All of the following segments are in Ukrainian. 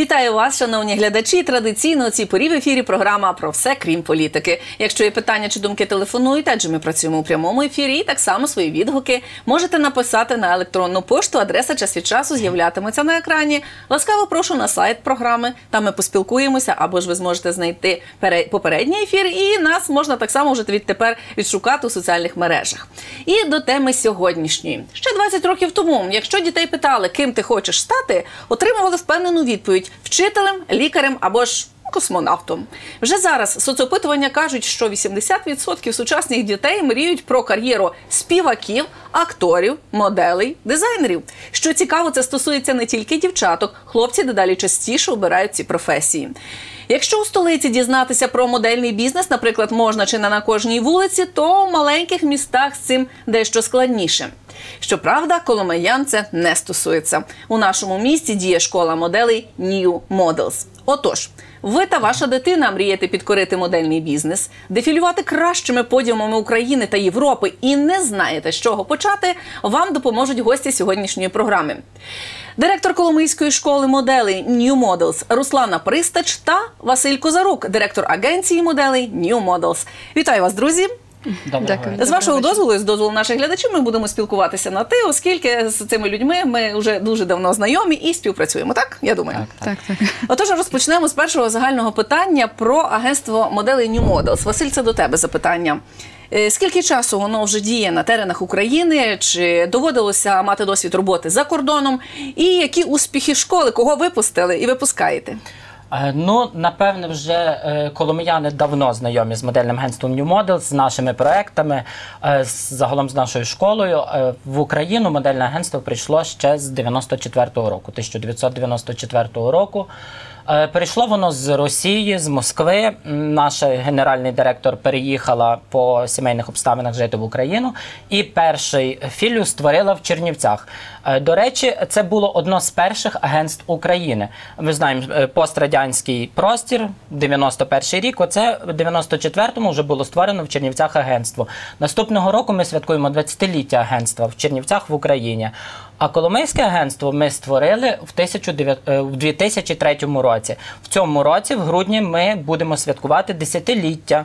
Вітаю вас, шановні глядачі. Традиційно у цій порі в ефірі програма «Про все, крім політики». Якщо є питання чи думки, телефонуйте, адже ми працюємо у прямому ефірі. І так само свої відгуки можете написати на електронну пошту. Адреса «Час від часу» з'являтиметься на екрані. Ласкаво прошу на сайт програми. Там ми поспілкуємося, або ж ви зможете знайти попередній ефір. І нас можна так само вже відтепер відшукати у соціальних мережах. І до теми сьогоднішньої. Ще 20 років тому, якщо дітей питали, ким ти хочеш стати, отримували впевнену відповідь – вчителем, лікарем або ж космонавтом. Вже зараз соцопитування кажуть, що 80% сучасних дітей мріють про кар'єру співаків, акторів, моделей, дизайнерів. Що цікаво, це стосується не тільки дівчаток, хлопці дедалі частіше обирають ці професії. Якщо у столиці дізнатися про модельний бізнес, наприклад, можна чи не на кожній вулиці, то у маленьких містах з цим дещо складніше. Щоправда, коломиян це не стосується. У нашому місті діє школа моделей New Models. Отож, ви та ваша дитина мрієте підкорити модельний бізнес, дефілювати кращими подіумами України та Європи і не знаєте, з чого почати, вам допоможуть гості сьогоднішньої програми. Директор Коломийської школи моделей New Models Руслана Пристач та Василь Козарук, директор агенції моделей New Models. Вітаю вас, друзі! З вашого дозволу, з дозволу наших глядачів, ми будемо спілкуватися на «ти», оскільки з цими людьми ми вже дуже давно знайомі і співпрацюємо, так? Я думаю. Так. Отож, розпочнемо з першого загального питання про агентство моделей New Models. Василь, це до тебе запитання. Скільки часу воно вже діє на теренах України? Чи доводилося мати досвід роботи за кордоном? І які успіхи школи? Кого випустили і випускаєте? Ну, напевне, вже коломияни давно знайомі з модельним агентством New Models, з нашими проектами, загалом з нашою школою. В Україну модельне агентство прийшло ще з 1994 року. Перейшло воно з Росії, з Москви. Наша генеральний директор переїхала по сімейних обставинах жити в Україну. І перший філію створила в Чернівцях. До речі, це було одно з перших агентств України. Ми знаємо, пострадянський простір, 91-й рік, оце в 94-му вже було створено в Чернівцях агентство. Наступного року ми святкуємо 20-ліття агентства в Чернівцях в Україні. А Коломийське агентство ми створили в 2003 році. В цьому році, в грудні, ми будемо святкувати 10-ліття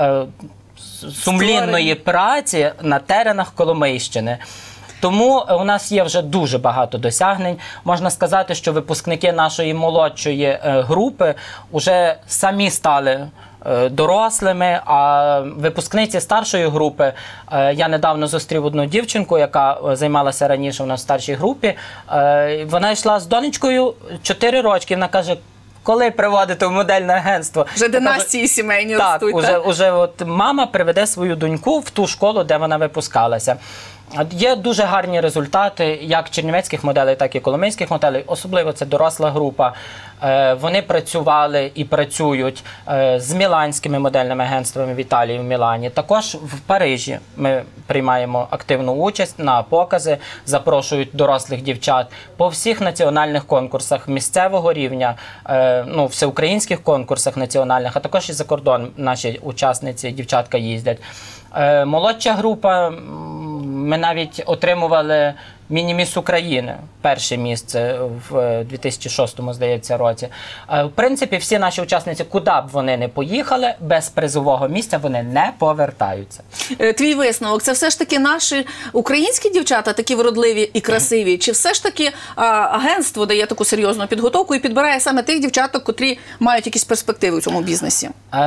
сумлінної праці на теренах Коломийщини. Тому у нас є вже дуже багато досягнень. Можна сказати, що випускники нашої молодшої групи вже самі стали дорослими, а випускниці старшої групи, я недавно зустрів одну дівчинку, яка займалася раніше у нас в старшій групі, вона йшла з донечкою 4 рочки, вона каже, коли приводити в модельне агентство? Вже династії сімейні ростуть. Так, уже от мама приведе свою доньку в ту школу, де вона випускалася. Є дуже гарні результати, як чернівецьких моделей, так і коломийських моделей. Особливо це доросла група. Вони працювали і працюють з міланськими модельними агентствами в Італії, в Мілані. Також в Парижі ми приймаємо активну участь на покази, запрошують дорослих дівчат по всіх національних конкурсах місцевого рівня, всеукраїнських конкурсах національних, а також і за кордон наші учасниці, дівчатка їздять. Молодша група, ми навіть отримували міні-міс України, перше місце в 2006-му, здається, році. В принципі, всі наші учасниці, куди б вони не поїхали, без призового місця вони не повертаються. Твій висновок, це все ж таки наші українські дівчата, такі вродливі і красиві, чи все ж таки агентство дає таку серйозну підготовку і підбирає саме тих дівчаток, котрі мають якісь перспективи в цьому бізнесі?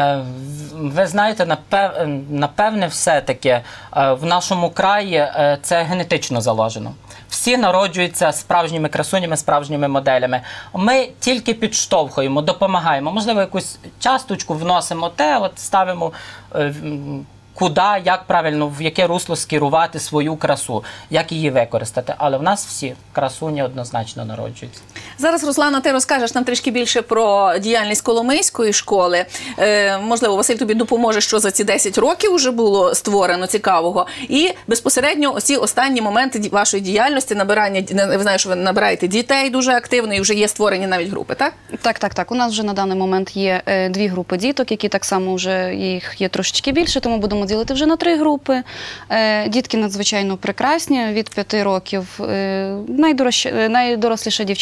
Ви знаєте, напевне, все-таки в нашому краї це генетично заложено. Всі народжуються справжніми красунями, справжніми моделями. Ми тільки підштовхуємо, допомагаємо. Можливо, якусь часточку вносимо, ставимо куди, як правильно, в яке русло скерувати свою красу, як її використати. Але в нас всі красуні однозначно народжуються. Зараз, Руслана, ти розкажеш нам трішки більше про діяльність Коломийської школи. Можливо, Василь тобі допоможе, що за ці 10 років вже було створено цікавого. І безпосередньо оці останні моменти вашої діяльності, набирання, я знаю, що ви набираєте дітей дуже активно і вже є створені навіть групи, так? Так. У нас вже на даний момент є 2 групи діток, які так само вже їх є трошечки більше, тому будемо ділити вже на 3 групи. Дітки надзвичайно прекрасні, від 5 років. Найдоросліша дівчинка 4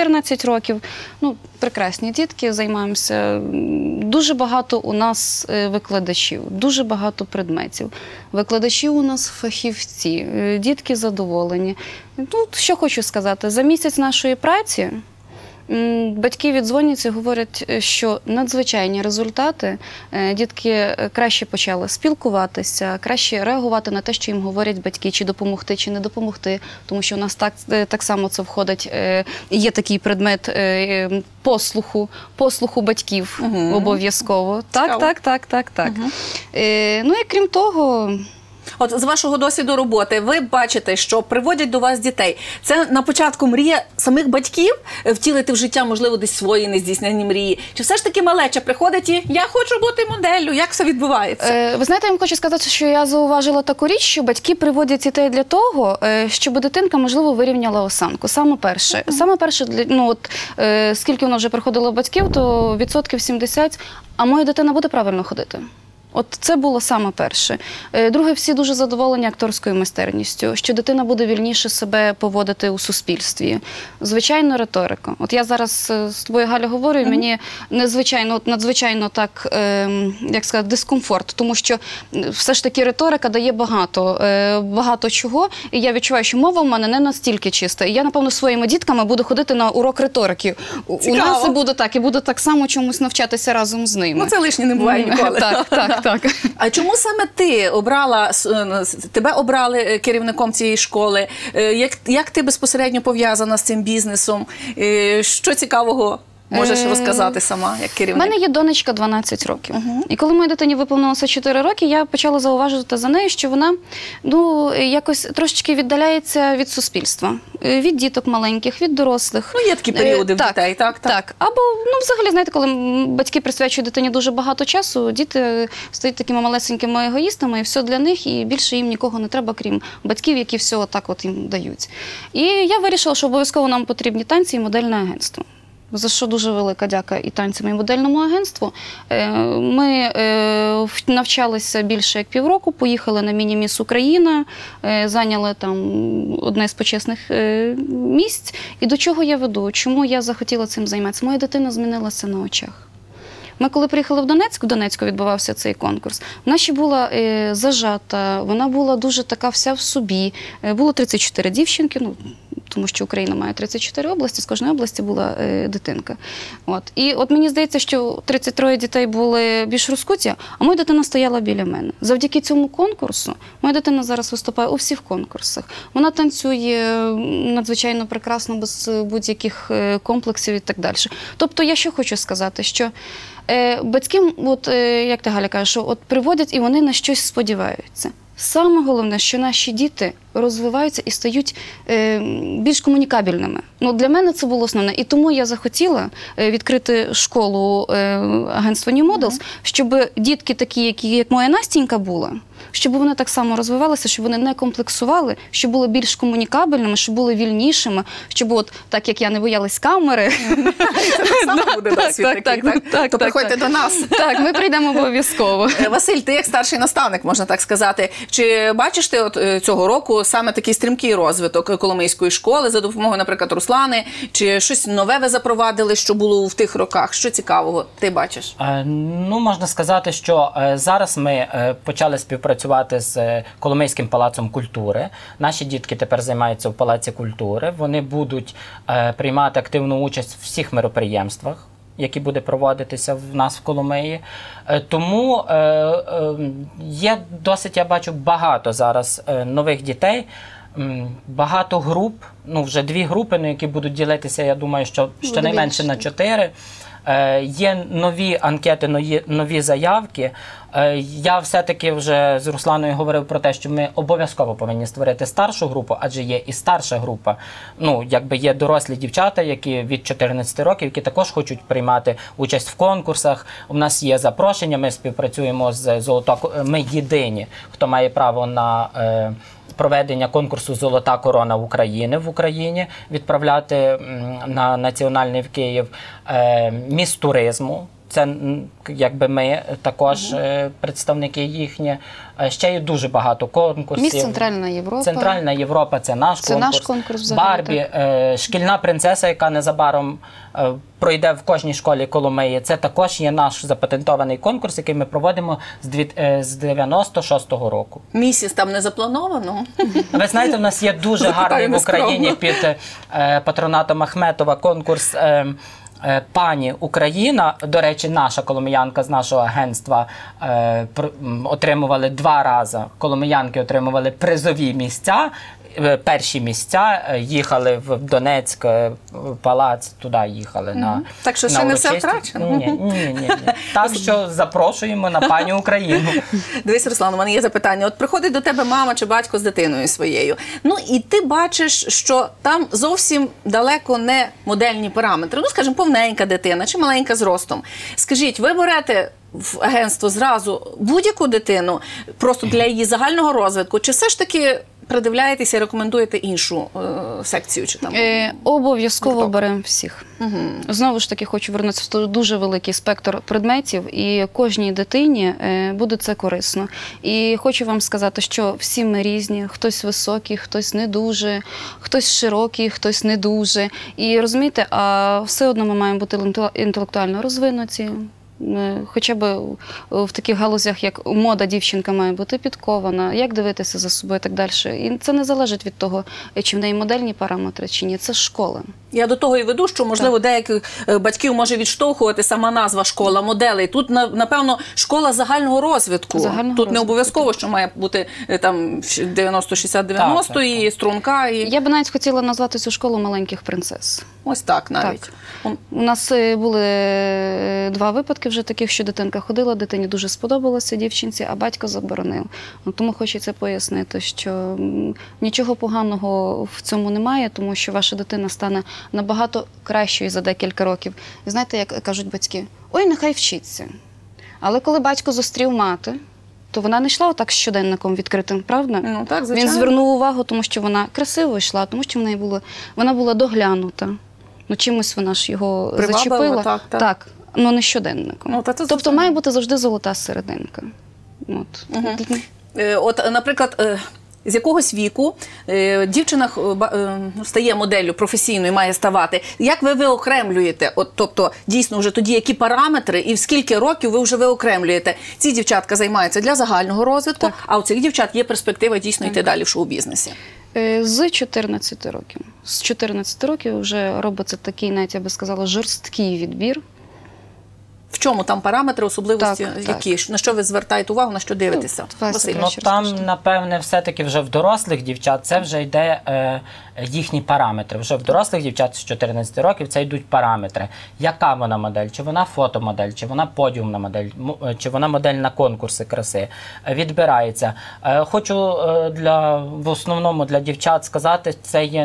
14 років. Ну, прекрасні дітки, займаємося. Дуже багато у нас викладачів, дуже багато предметів. Викладачі у нас фахівці, дітки задоволені. Ну, що хочу сказати, за місяць нашої праці батьки віддзвонюються і говорять, що надзвичайні результати, дітки краще почали спілкуватися, краще реагувати на те, що їм говорять батьки, чи допомогти, чи не допомогти, тому що у нас так само це входить, є такий предмет послуху батьків обов'язково. Так. Ну і крім того... От з вашого досвіду роботи ви бачите, що приводять до вас дітей. Це на початку мрія самих батьків втілити в життя, можливо, десь свої нездійснені мрії? Чи все ж таки малеча приходить і «я хочу бути моделлю»? Як все відбувається? Ви знаєте, я вам хочу сказати, що я зауважила таку річ, що батьки приводять дітей для того, щоб дитинка, можливо, вирівняла осанку. Саме перше. Ну, от, скільки воно вже приходило батьків, то 70%, а моя дитина буде правильно ходити. От це було саме перше. Друге, всі дуже задоволені акторською майстерністю, що дитина буде вільніше себе поводити у суспільстві. Звичайно, риторика. От я зараз з тобою, Галя, говорю, і мені надзвичайно так, як сказати, дискомфорт, тому що все ж таки риторика дає багато чого, і я відчуваю, що мова в мене не настільки чиста. І я, напевно, своїми дітками буду ходити на урок риторики. У нас і буду так само чомусь навчатися разом з ними. Ну, це лишнє не буває ніколи. Так. А чому саме тебе обрали керівником цієї школи? Як ти безпосередньо пов'язана з цим бізнесом? Що цікавого можеш розказати сама, як керівник? У мене є донечка 12 років. І коли моїй дитині виповнилося 4 роки, я почала зауважувати за нею, що вона якось трошечки віддаляється від суспільства. Від діток маленьких, від дорослих. Ну, є такі періоди в дітей, так? Так. Або, взагалі, знаєте, коли батьки присвячують дитині дуже багато часу, діти стають такими малесенькими егоїстами, і все для них, і більше їм нікого не треба, крім батьків, які все отак от їм дають. І я вирішила, що обов'язково нам потрібні танці і модельне агентство. За що дуже велика дяка і танцям, і модельному агентству. Ми навчалися більше як півроку, поїхали на міні-міс Україна, зайняли там одне з почесних місць. І до чого я веду? Чому я захотіла цим займатися? Моя дитина змінилася на очах. Ми коли приїхали в Донецьку відбувався цей конкурс, вона ще була зажата, вона була дуже така вся в собі. Було 34 дівчинки, тому що Україна має 34 області, з кожної області була дитинка. І от мені здається, що 33 дітей були більш розкуті, а моя дитина стояла біля мене. Завдяки цьому конкурсу моя дитина зараз виступає у всіх конкурсах. Вона танцює надзвичайно прекрасно, без будь-яких комплексів і так далі. Тобто я що хочу сказати, що батьки, як ти, Галя, кажеш, що приводять і вони на щось сподіваються. Саме головне, що наші діти розвиваються і стають більш комунікабельними. Для мене це було основне. І тому я захотіла відкрити школу агентства New Models, щоб дітки такі, як моя Настінька була, щоб вони так само розвивалися, щоб вони не комплексували, щоб були більш комунікабельними, щоб були вільнішими, щоб так, як я, не боялась камери. Це саме буде досвід такий, так? То приходьте до нас. Так, ми прийдемо обов'язково. Василь, ти як старший наставник, можна так сказати, чи бачиш ти цього року саме такий стрімкий розвиток Коломийської школи за допомогою, наприклад, Руслани, чи щось нове ви запровадили, що було в тих роках? Що цікавого ти бачиш? Можна сказати, що зараз ми почали співпрацювати з Коломийським палацом культури. Наші дітки тепер займаються в Палаці культури. Вони будуть приймати активну участь в всіх мероприємствах, які буде проводитися в нас в Коломиї. Тому є досить, я бачу, багато зараз нових дітей, багато груп, вже 2 групи, які будуть ділитися, я думаю, що щонайменше на 4. Є нові анкети, нові заявки. Я все-таки вже з Русланою говорив про те, що ми обов'язково повинні створити старшу групу, адже є і старша група. Є дорослі дівчата, які від 14 років, які також хочуть приймати участь в конкурсах. У нас є запрошення, ми співпрацюємо з ми єдині, хто має право на проведення конкурсу «Золота корона України» в Україні, відправляти на національний в Київ міст туризму. це якби ми також представники їхні. Ще є дуже багато конкурсів. Міс Центральна Європа. Центральна Європа – це наш Це конкурс. наш конкурс взагалі, Барбі, шкільна принцеса, яка незабаром пройде в кожній школі Коломиї. Це також є наш запатентований конкурс, який ми проводимо з 96-го року. Місяць там не заплановано? Ви знаєте, в нас є дуже гарний в Україні під патронатом Ахметова конкурс «Пані Україна». До речі, наша коломиянка з нашого агентства отримували 2 рази. Коломиянки отримували призові місця. Перші місця, їхали в Донецьк, в палац, туди їхали на Так що ще не все втрачено? Ні. Так що запрошуємо на пані Україну. Дивись, Руслан, у мене є запитання. От приходить до тебе мама чи батько з дитиною своєю. Ну і ти бачиш, що там зовсім далеко не модельні параметри. Ну, скажімо, повненька дитина чи маленька зростом. Скажіть, ви берете в агентство зразу будь-яку дитину просто для її загального розвитку, чи все ж таки придивляєтеся і рекомендуєте іншу секцію? Чи там? Обов'язково беремо всіх. Знову ж таки, хочу вернутися в дуже великий спектр предметів, і кожній дитині буде це корисно. І хочу вам сказати, що всі ми різні, хтось високий, хтось не дуже, хтось широкий, хтось не дуже. І розумієте, а все одно ми маємо бути інтелектуально розвинуті. Хоча б в таких галузях, як мода, дівчинка має бути підкована, як дивитися за собою і так далі. І це не залежить від того, чи в неї модельні параметри, чи ні. Це школа. Я до того і веду, що, можливо, деяких батьків може відштовхувати сама назва «школа моделей». Тут, напевно, школа загального розвитку. Тут не обов'язково, що має бути там 90-60-90 і струнка. Я би навіть хотіла назвати цю школу маленьких принцес. Ось так навіть. Так. У нас були 2 випадки вже таких, що дитинка ходила, дитині дуже сподобалося дівчинці, а батько заборонив. Тому хочеться пояснити, що нічого поганого в цьому немає, тому що ваша дитина стане набагато кращою за декілька років. І знаєте, як кажуть батьки, ой, нехай вчиться. Але коли батько зустрів мати, то вона не йшла отак з щоденником відкритим, правда? Ну, так, звичайно. Він звернув увагу, тому що вона красиво йшла, тому що вона була доглянута. Ну, чимось вона ж його зачепила. Так, ну не щоденником. Ну, тобто має бути завжди золота серединка. От, наприклад, з якогось віку дівчина стає моделлю професійною, має ставати. Як ви виокремлюєте? От, тобто, дійсно, вже тоді які параметри і в скільки років ви вже виокремлюєте? Ці дівчатка займаються для загального розвитку, а у цих дівчат є перспектива дійсно йти далі в шоу-бізнесі. З 14 років. З 14 років вже робиться такий, навіть я би сказала, жорсткий відбір. В чому там параметри, особливості, які? На що ви звертаєте увагу, на що дивитеся? Ну, там, напевне, все-таки вже в дорослих дівчат це вже йде їхні параметри. Вже в дорослих дівчат з 14 років це йдуть параметри. Яка вона модель? Чи вона фотомодель, чи вона подіумна модель, чи вона модель на конкурси краси? Відбирається. Хочу в основному для дівчат сказати,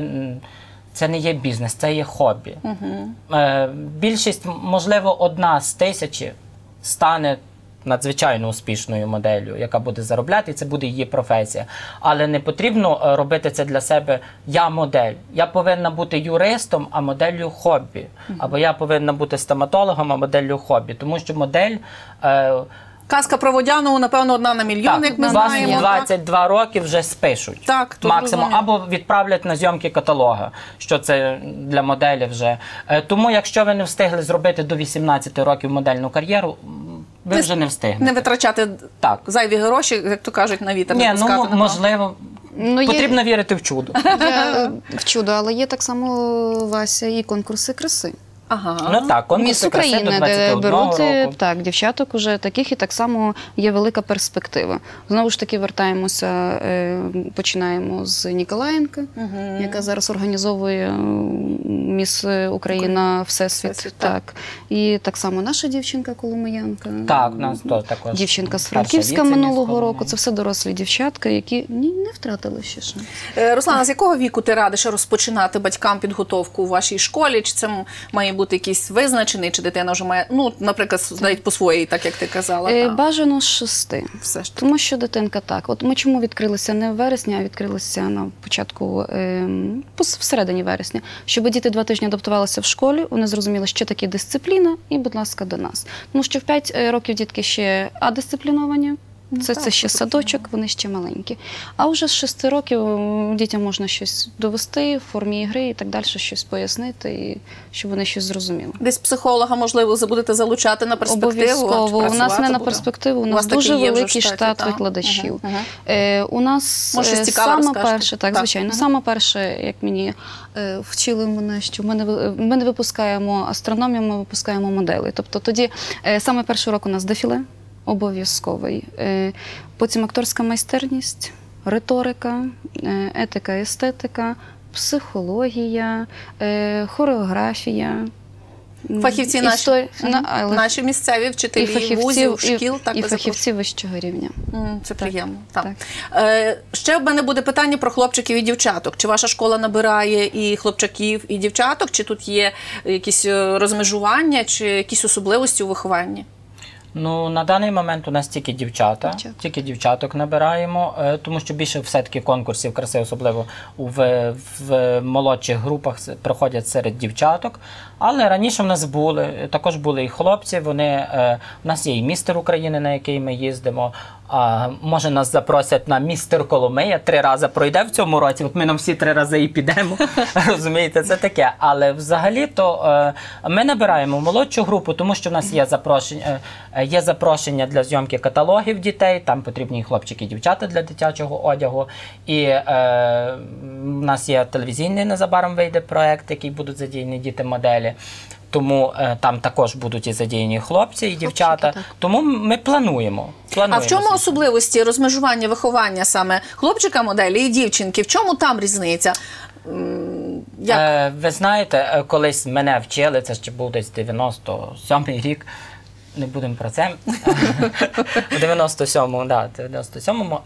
це не є бізнес, це є хобі. Більшість, можливо, 1 з 1000 стане надзвичайно успішною моделлю, яка буде заробляти, і це буде її професія. Але не потрібно робити це для себе «я модель». Я повинна бути юристом, а моделлю хобі. Або я повинна бути стоматологом, а моделлю хобі. Тому що модель... Казка про Водянову, напевно, 1 на мільйон, як ми знаємо. 22 роки вже спишуть. Так, максимум. Або відправлять на зйомки каталога, що це для моделі вже. Тому, якщо ви не встигли зробити до 18 років модельну кар'єру, ви вже не встигнете. Не витрачати зайві гроші, як то кажуть, на вітер. Ні, ну, можливо, потрібно вірити в чудо. В чудо, але є так само, Вася, і конкурси краси. Ну так, конкурси краси до 21 року. Так, дівчаток уже таких, і так само є велика перспектива. Знову ж таки вертаємося, починаємо з Ніколаєнка, яка зараз організовує Міс Україна Всесвіт. Так. І так само наша дівчинка Коломиянка. Так, у нас також. Дівчинка з Франківська минулого року. Це все дорослі дівчатка, які не втратили ще шанс. Руслана, з якого віку ти радиш розпочинати батькам підготовку у вашій школі? Чи це має бути якийсь визначений, чи дитина вже має, ну, наприклад, навіть по своїй, так як ти казала? Бажано з 6. Все ж таки. Тому що дитинка так. От ми чому відкрилися не в вересні, а відкрилися на початку, всередині вересня, щоб діти 2 тижні адаптувалися в школі, вони зрозуміли, що таке дисципліна, і, будь ласка, до нас. Тому що в 5 років дітки ще адисципліновані, це ще садочок, вони ще маленькі. А вже з 6 років дітям можна щось довести в формі ігри і так далі, щось пояснити, і щоб вони щось зрозуміли. Десь психолога, можливо, будете залучати на перспективу? Обов'язково. У нас не на перспективу, у нас дуже великий штат викладачів. У нас саме перше, так, звичайно, саме перше, як мені вчили мене, що ми не випускаємо астрономію, ми випускаємо моделі. Тобто тоді саме перший урок у нас дефіле. Обов'язковий. Потім акторська майстерність, риторика, етика, естетика, психологія, хореографія. Фахівці наші місцеві вчителі вузів, шкіл. І фахівці вищого рівня. Це приємно. Так. Ще в мене буде питання про хлопчиків і дівчаток. Чи ваша школа набирає і хлопчаків, і дівчаток? Чи тут є якісь розмежування, чи якісь особливості у вихованні? Ну, на даний момент у нас тільки дівчата, тільки дівчаток набираємо, тому що більше все-таки конкурсів краси, особливо в молодших групах, проходять серед дівчаток. Але раніше в нас також були і хлопці, у нас є і містер України, на який ми їздимо. Може нас запросять на містер Коломия, 3 рази пройде в цьому році, от ми нам всі 3 рази і підемо, розумієте, це таке. Але взагалі-то ми набираємо молодшу групу, тому що в нас є запрошення для зйомки каталогів дітей, там потрібні і хлопчики, і дівчата для дитячого одягу. І в нас є телевізійний, незабаром вийде проєкт, який будуть задіяні діти-моделі. Тому там також будуть і задіяні хлопці, і дівчата. Тому ми плануємо. А в чому особливості розмежування виховання саме хлопчика-моделі і дівчинки? В чому там різниця? Ви знаєте, колись мене вчили, це ще був десь 97-й рік, не будемо про це, в 97-му,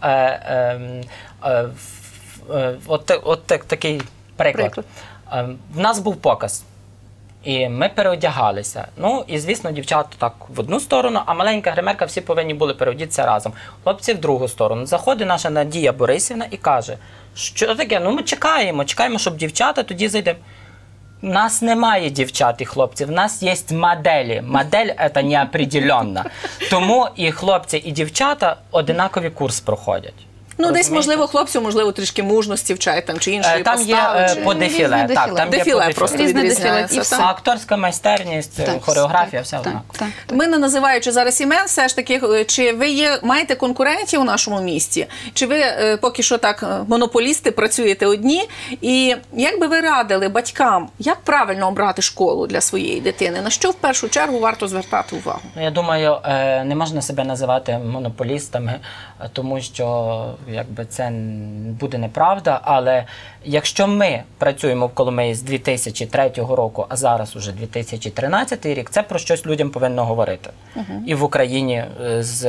от такий приклад. В нас був показ. І ми переодягалися. Ну, і, звісно, дівчата так в одну сторону, а маленька гримерка всі повинні були переодітися разом. Хлопці в другу сторону. Заходить наша Надія Борисівна і каже, що таке? Ну, ми чекаємо, щоб дівчата тоді зайдемо. У нас немає дівчат і хлопців, у нас є моделі. Модель – це неопределенна. Тому і хлопці, і дівчата одинакові курс проходять. Ну, десь, можливо, хлопців, можливо, трішки мужності вчать, там, чи іншої там постави. Там є по дефіле. Дефіле просто відрізняється. Акторська майстерність, хореографія, все однаково. Ми, не називаючи зараз імен, все ж таки, чи ви маєте конкурентів у нашому місті? Чи ви поки що так монополісти, працюєте одні? І як би ви радили батькам, як правильно обрати школу для своєї дитини? На що в першу чергу варто звертати увагу? Я думаю, не можна себе називати монополістами, тому що якби це буде неправда, але якщо ми працюємо в Коломиї з 2003 року, а зараз уже 2013 рік, це про щось людям повинно говорити. І в Україні з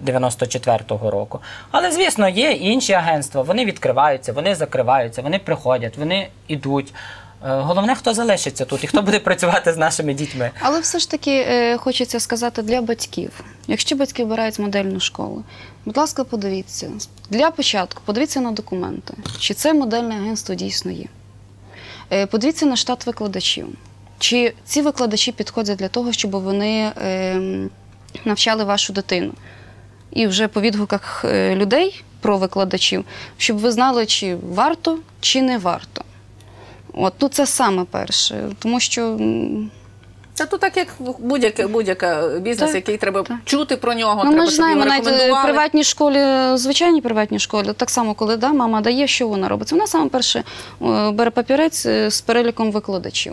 94-го року. Але, звісно, є інші агентства, вони відкриваються, вони закриваються, вони приходять, вони йдуть. Головне, хто залишиться тут і хто буде працювати з нашими дітьми. Але все ж таки хочеться сказати для батьків. Якщо батьки обирають модельну школу, будь ласка, подивіться. Для початку подивіться на документи, чи це модельне агентство дійсно є. Подивіться на штат викладачів. Чи ці викладачі підходять для того, щоб вони навчали вашу дитину. І вже по відгуках людей про викладачів, щоб ви знали, чи варто, чи не варто. От, ну це саме перше, тому що... Та то так, як будь-який бізнес, який треба чути про нього, ну, треба, ми ж знаємо, щоб його рекомендували. навіть в приватній школі, звичайній приватній школі, так само, коли мама дає, що вона робить? Вона саме перше бере папірець з переліком викладачів.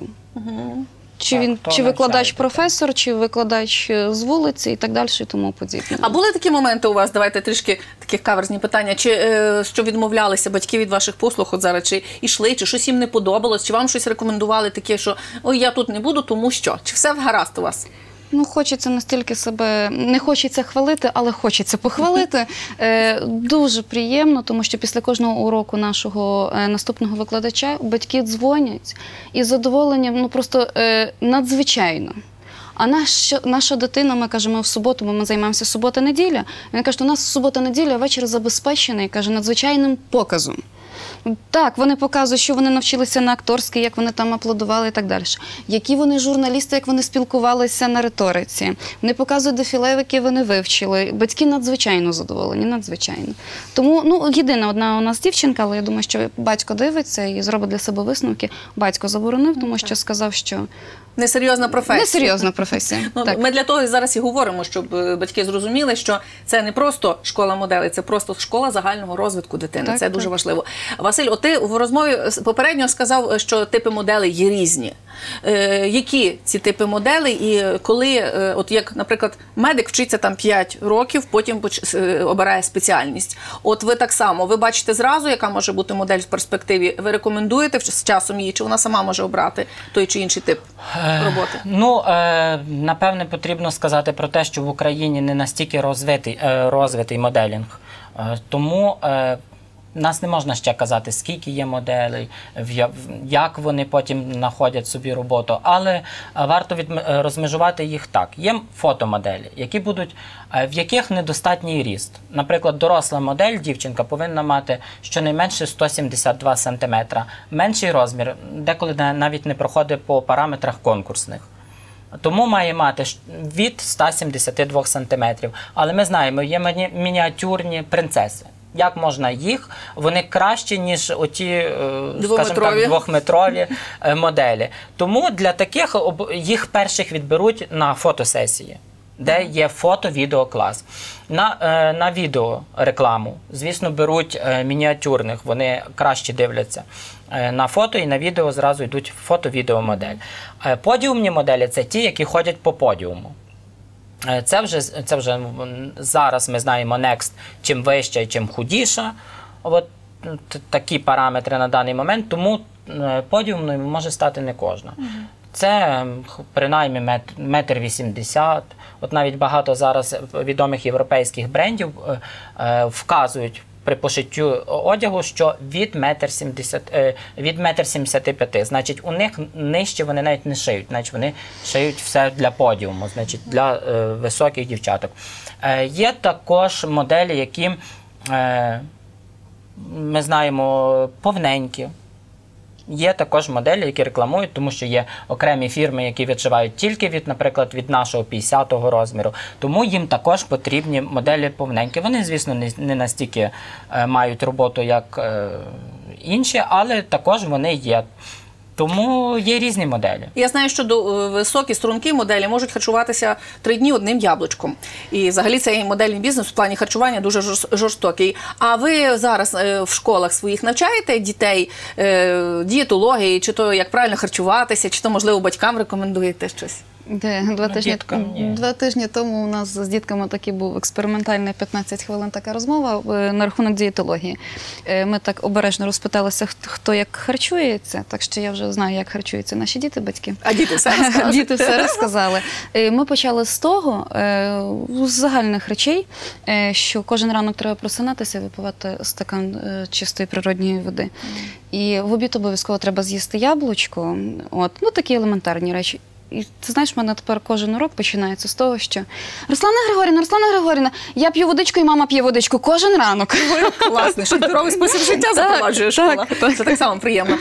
Чи викладач-професор, чи викладач з вулиці і так далі, і тому подібне. А були такі моменти у вас, давайте трішки такі каверзні питання, чи що відмовлялися батьки від ваших послуг от зараз, чи йшли, чи щось їм не подобалось, чи вам щось рекомендували таке, що ой, я тут не буду, тому що? Чи все гаразд у вас? Ну, хочеться настільки себе, не хочеться хвалити, але хочеться похвалити. Дуже приємно, тому що після кожного уроку нашого наступного викладача батьки дзвонять і з задоволенням, ну просто надзвичайно. А наша дитина, ми кажемо, в суботу, бо ми займаємося субота-неділя, він каже, у нас субота-неділя, вечір забезпечений, каже, надзвичайним показом. Так, вони показують, що вони навчилися на акторській, як вони там аплодували і так далі. Які вони журналісти, як вони спілкувалися на риториці. Вони показують дефіле, які вони вивчили. Батьки надзвичайно задоволені, надзвичайно. Тому, ну, єдина одна у нас дівчинка, але я думаю, що батько дивиться і зробить для себе висновки. Батько заборонив, тому що сказав, що Несерйозна професія. несерйозна професія. Ну, Так. ми для того зараз і говоримо, щоб батьки зрозуміли, що це не просто школа моделей, це просто школа загального розвитку дитини. Так, це дуже так. важливо. Василь, от ти в розмові попередньо сказав, що типи моделей є різні. Які ці типи моделей і коли, от як, наприклад, медик вчиться там 5 років, потім обирає спеціальність. От ви так само, ви бачите зразу, яка може бути модель в перспективі, ви рекомендуєте з часом її, чи вона сама може обрати той чи інший тип роботи? Ну, напевне, потрібно сказати про те, що в Україні не настільки розвитий моделінг. Тому нас не можна ще казати, скільки є моделей, як вони потім знаходять собі роботу, але варто розмежувати їх так. Є фотомоделі, в яких недостатній ріст. Наприклад, доросла модель, дівчинка, повинна мати щонайменше 172 см. Менший розмір, деколи навіть не проходить по параметрах конкурсних. Тому має мати від 172 см. Але ми знаємо, є мініатюрні принцеси. Як можна їх? Вони кращі, ніж оті, скажімо так, двохметрові моделі. Тому для таких їх перших відберуть на фотосесії, де є фото-відеоклас. На відеорекламу, звісно, беруть мініатюрних, вони краще дивляться. На фото і на відео зразу йдуть фото-відеомодель. Подіумні моделі – це ті, які ходять по подіуму. Це вже зараз ми знаємо Next, чим вища і чим худіша. От такі параметри на даний момент, тому подіумною може стати не кожна. Це принаймні 1,80 м. От навіть багато зараз відомих європейських брендів вказують при пошиттю одягу, що від 1,75 м. Значить, у них нижче вони навіть не шиють, значить вони шиють все для подіуму, значить для високих дівчаток. Є також моделі, які, ми знаємо, повненькі. Є також моделі, які рекламують, тому що є окремі фірми, які відшивають тільки наприклад, від нашого 50-го розміру. Тому їм також потрібні моделі повненькі. Вони, звісно, не настільки мають роботу, як інші, але також вони є. Тому є різні моделі. Я знаю, що високі, стрункі моделі можуть харчуватися 3 дні одним яблучком. І взагалі цей модельний бізнес в плані харчування дуже жорстокий. А ви зараз в школах своїх навчаєте дітей дієтології, чи то як правильно харчуватися, чи то, можливо, батькам рекомендуєте щось? Два тижні тому у нас з дітками такий був експериментальний 15 хвилин така розмова на рахунок дієтології. Ми так обережно розпиталися, хто як харчується, так що я вже знаю, як харчуються наші діти, батьки. А діти все розказали? Діти все розказали. Ми почали з того, з загальних речей, що кожен ранок треба просинатися і випивати стакан чистої природньої води. І в обід обов'язково треба з'їсти яблучко. Ну, такі елементарні речі. І ти знаєш, в мене тепер кожен урок починається з того, що Руслана Григорівна, я п'ю водичку і мама п'є водичку кожен ранок. Класний, що здоровий спосіб життя запроваджує школа. Це так само приємно.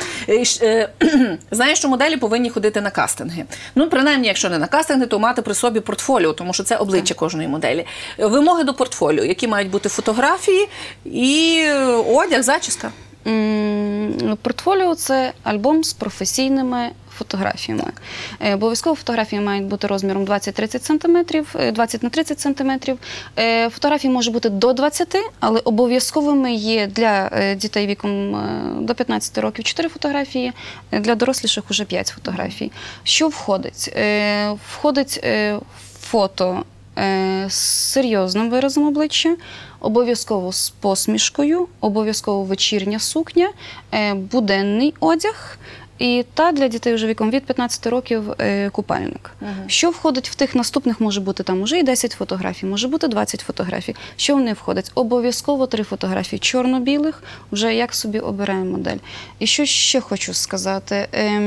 Знаєш, що моделі повинні ходити на кастинги. Ну, принаймні, якщо не на кастинги, то мати при собі портфоліо, тому що це обличчя кожної моделі. Вимоги до портфоліо, які мають бути фотографії і одяг, зачіска. Портфоліо – це альбом з професійними фотографіями. Обов'язково фотографії мають бути розміром 20-30 см, 20 на 30 см. Фотографії може бути до 20, але обов'язковими є для дітей віком до 15 років 4 фотографії, для доросліших уже 5 фотографій. Що входить? Входить фото з серйозним виразом обличчя, обов'язково з посмішкою, обов'язково вечірня сукня, буденний одяг і та для дітей вже віком від 15 років купальник. Що входить в тих наступних, може бути там уже і 10 фотографій, може бути 20 фотографій. Що в них входить? Обов'язково 3 фотографії чорно-білих, вже як собі обираємо модель. І що ще хочу сказати?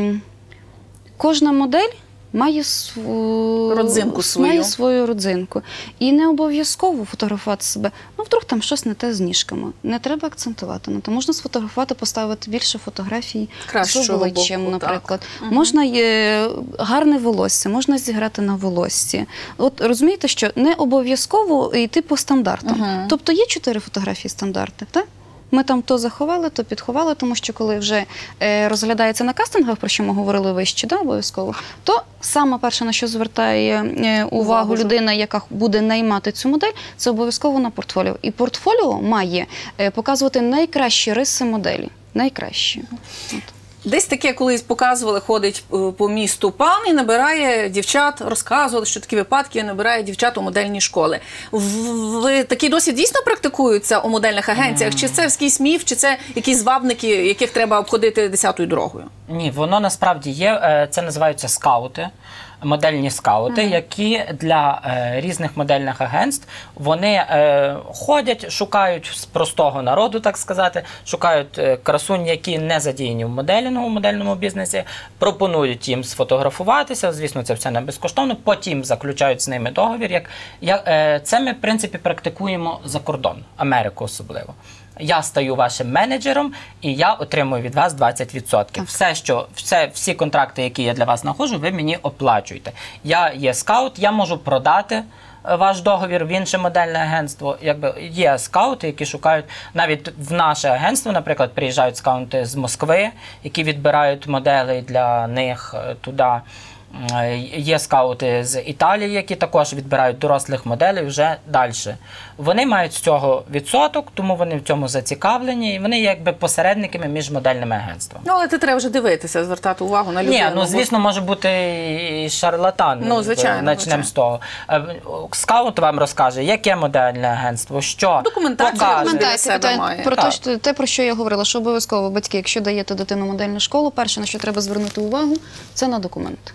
Кожна модель має Родзинку свою. Має свою родзинку. І не обов'язково фотографувати себе. Ну, вдруг там щось не те з ніжками. Не треба акцентувати на то. Можна сфотографувати, поставити більше фотографій з обличчям, боку, наприклад. Можна гарне волосся, можна зіграти на волоссі. От розумієте, що не обов'язково йти по стандартам. Тобто є 4 фотографії стандарти, так? Ми там то заховали, то підховали, тому що коли вже розглядається на кастингах, про що ми говорили вище, да, обов'язково, то саме перше, на що звертає увагу людина, яка буде наймати цю модель, це обов'язково на портфоліо. І портфоліо має показувати найкращі риси моделі. Найкращі. Десь таке колись показували, ходить по місту пан і набирає дівчат, розказували, що такі випадки, набирає дівчат у модельні школи. Ви такий досвід дійсно практикуються у модельних агенціях? Чи це якийсь міф, чи це якісь звабники, яких треба обходити 10-ю дорогою? Ні, воно насправді є, це називаються скаути. Модельні скаути, які для різних модельних агентств, вони ходять, шукають з простого народу, так сказати, шукають красунь, які не задіяні в моделінгу, в модельному бізнесі, пропонують їм сфотографуватися, звісно, це все не безкоштовно, потім заключають з ними договір. Це ми, в принципі, практикуємо за кордон, Америку особливо. Я стаю вашим менеджером, і я отримую від вас 20%. Всі контракти, які я для вас знаходжу, ви мені оплачуєте. Я є скаут, я можу продати ваш договір в інше модельне агентство. Є скаути, які шукають, навіть в наше агентство, наприклад, приїжджають скаути з Москви, які відбирають моделей для них туди. Є скаути з Італії, які також відбирають дорослих моделей вже далі. Вони мають з цього відсоток, тому вони в цьому зацікавлені, і вони є якби посередниками між модельними агентствами. Ну, але це треба вже дивитися, звертати увагу на людину. Ні, ну, звісно, може бути і шарлатан. Ну, звичайно. Почнемо з того. Скаут вам розкаже, яке модельне агентство, що Документація про те, про що я говорила, що обов'язково батьки, якщо даєте дитину в модельну школу, перше, на що треба звернути увагу, це на документ.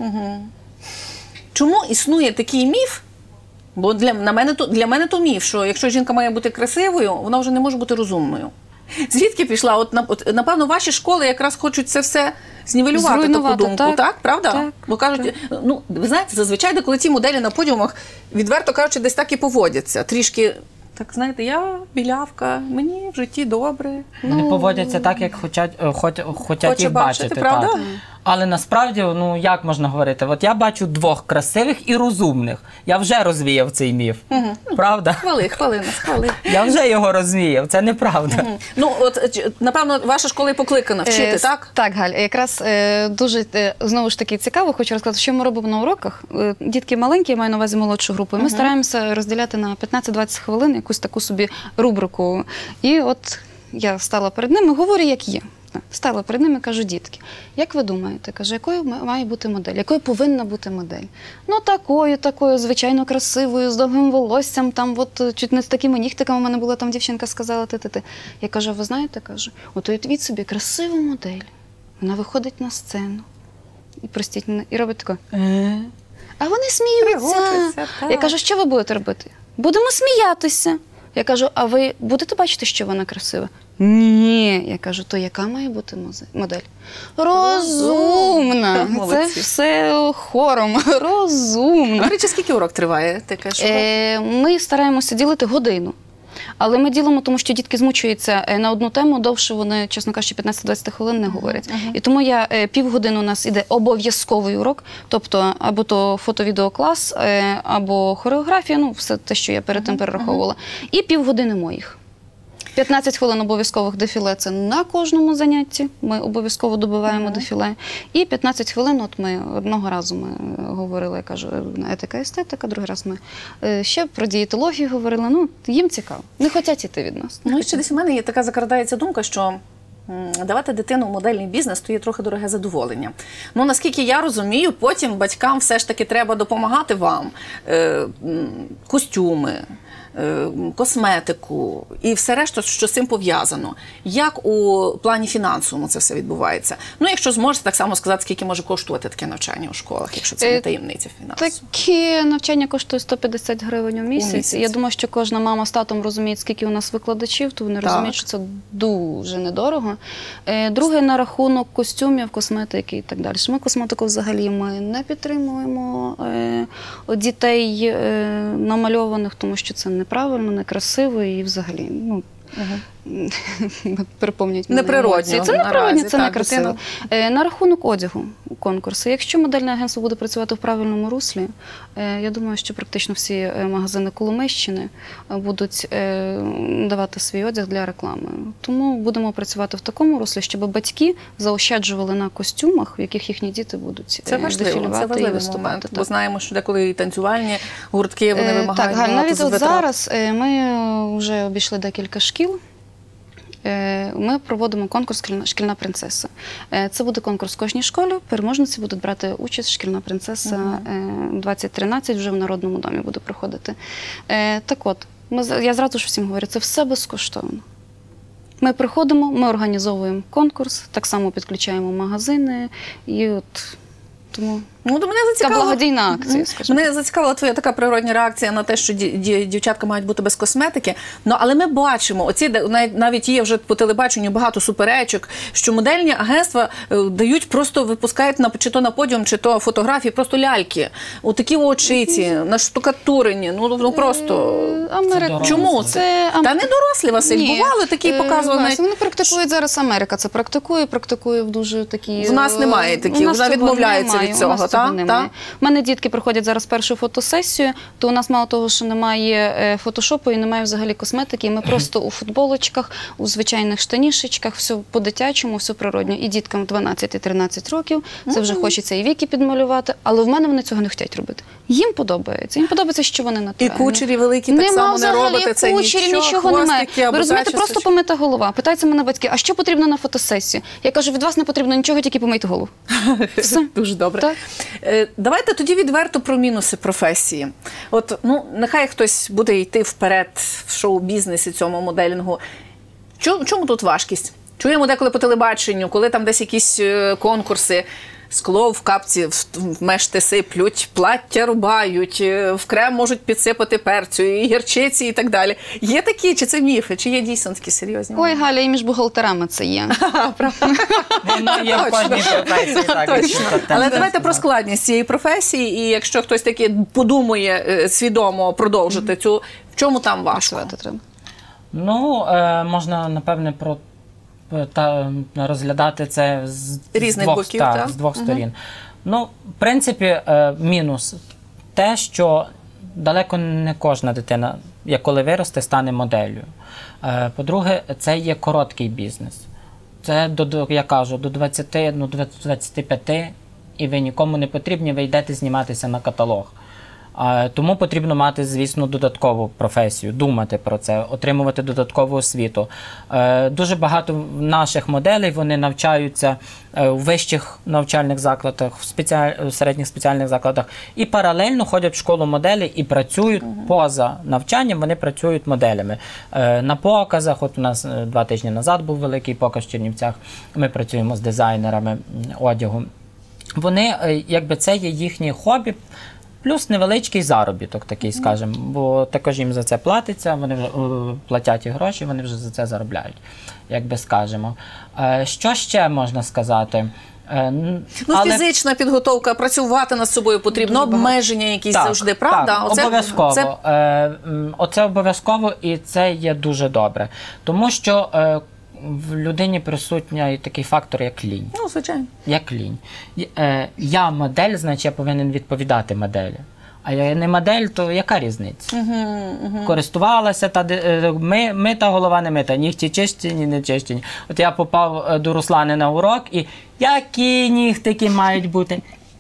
Чому існує такий міф? Бо для мене то міф, що якщо жінка має бути красивою, вона вже не може бути розумною. Звідки пішла? Напевно, ваші школи якраз хочуть це все знівелювати, таку думку, так? Правда? Так. Бо кажуть, ну, ви знаєте, зазвичай, коли ці моделі на подіумах, відверто кажучи, десь так і поводяться. Трішки, так, знаєте, я білявка, мені в житті добре. Вони поводяться так, як хочуть їх бачити. Правда? Так. Але насправді, ну як можна говорити, от я бачу 2 красивих і розумних. Я вже розвіяв цей міф. Правда? Хвали нас. Я вже його розвіяв, це неправда. Ну, от, напевно, ваша школа і покликана вчити, так? Так, Галь, якраз дуже, знову ж таки, цікаво, хочу розказати, що ми робимо на уроках. Дітки маленькі, я маю на увазі молодшу групу, і ми стараємося розділяти на 15-20 хвилин якусь таку собі рубрику. І от я стала перед ними, говорю, як є. Стала перед ними, кажу, дітки, як ви думаєте, кажу, якою має бути модель, якою повинна бути модель? Ну, такою, звичайно, красивою, з довгим волоссям, там, от, чуть не з такими нігтиками у мене була там дівчинка, сказала, ти. Я кажу, ви знаєте, кажу, от уявіть собі красиву модель, вона виходить на сцену, і, простіть мене, і робить таке, а вони сміються. Я кажу, що ви будете робити? Будемо сміятися. Я кажу, а ви будете бачити, що вона красива? Ні. Я кажу, то яка має бути модель? Розумна. Це все хором. Розумна. До речі, скільки урок триває? Ми стараємося ділити годину. Але ми ділимо, тому що дітки змучуються на одну тему, довше вони, чесно кажучи, 15-20 хвилин не говорять. І тому я півгодини у нас іде обов'язковий урок, тобто або то фото-відеоклас, або хореографія, ну все те, що я перед тим перераховувала, і півгодини моїх. 15 хвилин обов'язкових дефіле – це на кожному занятті, ми обов'язково добиваємо дефіле. І 15 хвилин, от ми одного разу ми говорили, я кажу, етика, естетика, другий раз ми ще про дієтологію говорили, ну, їм цікаво, не хочуть іти від нас. Ну, і ще десь у мене є така закрадається думка, що давати дитину в модельний бізнес – то є трохи дороге задоволення. Ну, наскільки я розумію, потім батькам все ж таки треба допомагати вам. Костюми, косметику і все решта, що з цим пов'язано. Як у плані фінансовому це все відбувається? Ну, якщо зможете так само сказати, скільки може коштувати таке навчання у школах, якщо це не таємниця фінансова. Таке навчання коштує 150 гривень у місяць. місяць. Я думаю, що кожна мама з татом розуміє, скільки у нас викладачів, то вони розуміють, що це дуже недорого. Друге, на рахунок костюмів, косметики і так далі. Ми косметику взагалі ми не підтримуємо дітей намальованих, тому що це неправильно, некрасиво і взагалі, ну, переповнюють мене Неприродньо емоції. Це наразі, неприродньо, це так, не красиво. На рахунок одягу конкурсу. Якщо модельне агентство буде працювати в правильному руслі, я думаю, що практично всі магазини Коломийщини будуть давати свій одяг для реклами. Тому будемо працювати в такому руслі, щоб батьки заощаджували на костюмах, в яких їхні діти будуть Це важливо, це дефілювати і важливий виступати. момент, Так. бо знаємо, що деколи і танцювальні гуртки, вони вимагають Так, Галь, багато навіть от витрат. зараз ми вже обійшли декілька шкіл. Ми проводимо конкурс «Шкільна принцеса». Це буде конкурс в кожній школі. Переможниці будуть брати участь «Шкільна принцеса» 2013, вже в Народному домі буде проходити. Так от, я зразу ж всім говорю, це все безкоштовно. Ми приходимо, ми організовуємо конкурс, так само підключаємо магазини і от тому... Ну, то мене Така зацікавило. благодійна акція, скажімо. Мене зацікавила твоя така природня реакція на те, що дівчатка мають бути без косметики. Ну, але ми бачимо, навіть є вже по телебаченню багато суперечок, що модельні агентства дають, просто випускають чи то на подіум, чи то фотографії, просто ляльки. Отакі очиці, наштукатурені, ну просто... Америка. Чому це? Та не дорослі, Василь, Ні. бували такі показували. Настя, вони практикують зараз, Америка це практикує в дуже такі... В нас немає таких, У нас вона цього відмовляється немає, від цього, у нас цього немає. У мене дітки проходять зараз першу фотосесію, то у нас мало того, що немає фотошопу і немає взагалі косметики, і ми просто у футболочках, у звичайних штанішечках, все по-дитячому, все природньо. І діткам 12 і 13 років, це вже хочеться і віки підмалювати, але в мене вони цього не хочуть робити. Їм подобається, що вони І натуральні. кучері великі так само не робите, це кучері, нічого немає. хвостики Ви або розумієте, просто зачісочки. помита голова. Питаються мене батьки, а що потрібно на фотосесію? Я кажу, від вас не потрібно нічого, тільки помийте голову. Все. Дуже добре. Так. Давайте тоді відверто про мінуси професії. От, ну, нехай хтось буде йти вперед в шоу-бізнесі цьому моделінгу. Чому тут важкість? Чуємо деколи по телебаченню, коли там десь якісь конкурси, скло в капці в мешти сиплють, плаття рубають, в крем можуть підсипати перцю, і гірчиці і так далі. Є такі, чи це міфи, чи є дійсно такі серйозні? Ой, Галя, і між бухгалтерами це є. Воно є в кожній професії. так, Точно. якщо так Але давайте сказати. про складність цієї професії, і якщо хтось таки подумає свідомо продовжити цю, в чому там важко? Працювати треба. Ну, можна, напевне, розглядати це з Різних двох, боків, так, так? з двох сторін. Ну, в принципі, мінус те, що далеко не кожна дитина, як коли виросте, стане моделлю. По-друге, це є короткий бізнес. Це, я кажу, до 20, ну, 25, і ви нікому не потрібні, ви йдете зніматися на каталог. Тому потрібно мати, звісно, додаткову професію, думати про це, отримувати додаткову освіту. Дуже багато наших моделей, вони навчаються у вищих навчальних закладах, в середніх спеціальних закладах, і паралельно ходять в школу моделі і працюють поза навчанням, вони працюють моделями. На показах, от у нас 2 тижні назад був великий показ в Чернівцях, ми працюємо з дизайнерами одягу. Вони, якби це є їхнє хобі, плюс невеличкий заробіток такий, скажімо, бо також їм за це платиться, вони вже платять і гроші, вони вже за це заробляють, як би скажемо. Що ще можна сказати? Фізична підготовка, працювати над собою потрібно, обмеження якісь завжди, правда? Так, обов'язково. Оце обов'язково, і це є дуже добре. Тому що в людині присутня і такий фактор, як лінь. Ну, звичайно. Як лінь. Я модель, значить я повинен відповідати моделі. А я не модель, то яка різниця? Користувалася, мита голова не мита, нігті чищені, не чищені. От я попав до Руслани на урок, і які нігтики мають бути?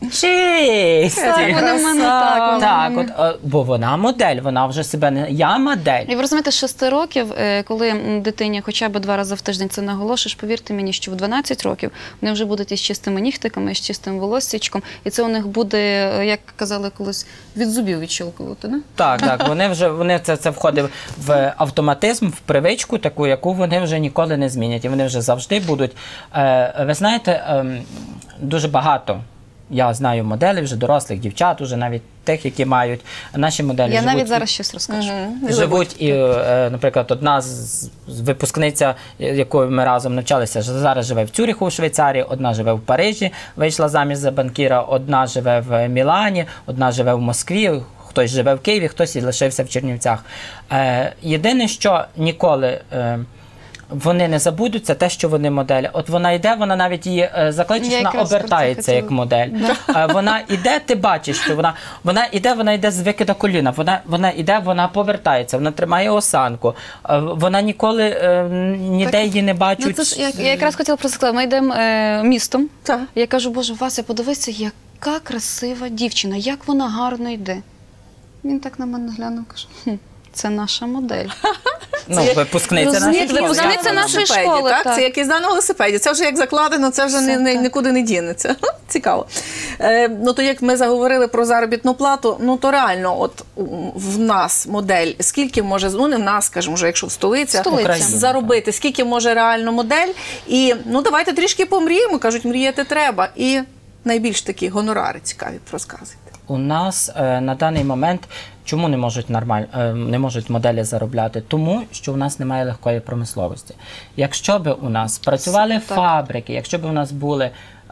Чись! Так, вони в мене так. Так, бо вона модель, вона вже себе не... Я модель. І ви розумієте, з 6 років, коли дитині хоча б 2 рази в тиждень це наголошуєш, повірте мені, що в 12 років вони вже будуть із чистими нігтиками, із чистим волоссячком, і це у них буде, як казали колись, від зубів відщолкувати, не? Так, вони це входить в автоматизм, в привичку таку, яку вони вже ніколи не змінять. І вони вже завжди будуть. Ви знаєте, дуже багато. Я знаю моделей вже дорослих дівчат, уже навіть тих, які мають наші моделі. Я навіть зараз щось розкажу. Живуть і, наприклад, одна з випускниця, якою ми разом навчалися, зараз живе в Цюриху, в Швейцарії, одна живе в Парижі, вийшла заміж за банкіра, одна живе в Мілані, одна живе в Москві, хтось живе в Києві, хтось і лишився в Чернівцях. Єдине, що ніколи вони не забудуть, це те, що вони моделі. От вона йде, вона навіть її закличеш, вона обертається як модель. Вона йде, ти бачиш, що вона йде з викида коліна, вона йде, вона повертається, вона тримає осанку, вона ніколи ніде її не бачать. Ну, це ж, я якраз хотіла просто сказати, ми йдемо містом, Так. я кажу, Боже, Вася, подивися, яка красива дівчина, як вона гарно йде. Він так на мене глянув, каже, це наша модель. Ну, випускниця нашої школи. Випускниця нашої школи, так. Це як їзда на велосипеді. Це вже як закладено, це вже нікуди не дінеться. Цікаво. Ну, то як ми заговорили про заробітну плату, ну, то реально, от в нас модель, скільки може, ну, не в нас, скажімо, вже якщо в столицях, заробити, скільки може реально модель. І, ну, давайте трішки помріємо, кажуть, мріяти треба. І найбільш такі гонорари цікаві розказуйте. У нас на даний момент чому не можуть моделі заробляти? Тому, що у нас немає легкої промисловості. Якщо б у нас працювали фабрики, якщо б у нас були